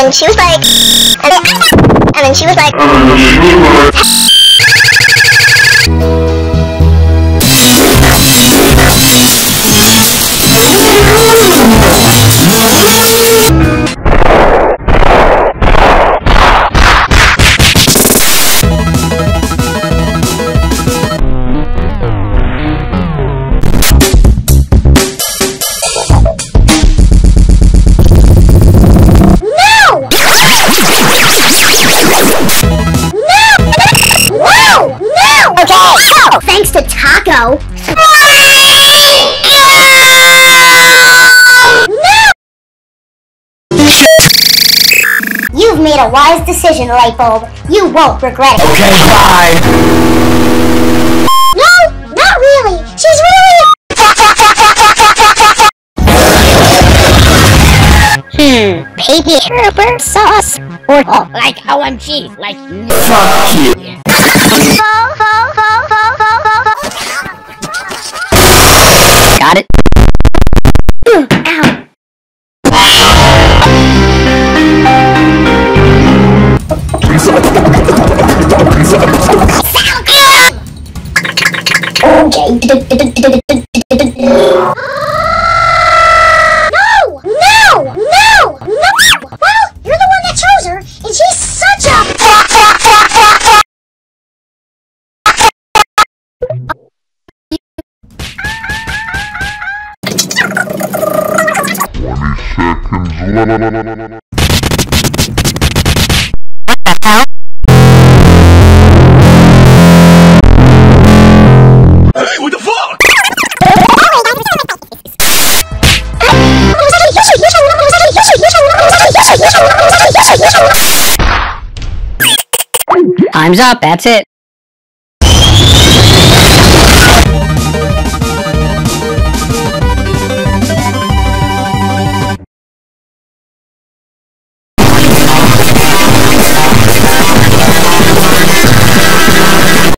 then she was like, and then she was like, thanks to Taco. You've made a wise decision, Lightbulb. You won't regret it. Okay, bye. No, not really. She's really... Baby Herbert sauce. Or like OMG, like fuck you. Got it. Ow. No! Well, you're the one that chose her, and she's such a... Hey, what the fuck? Time's up, that's it.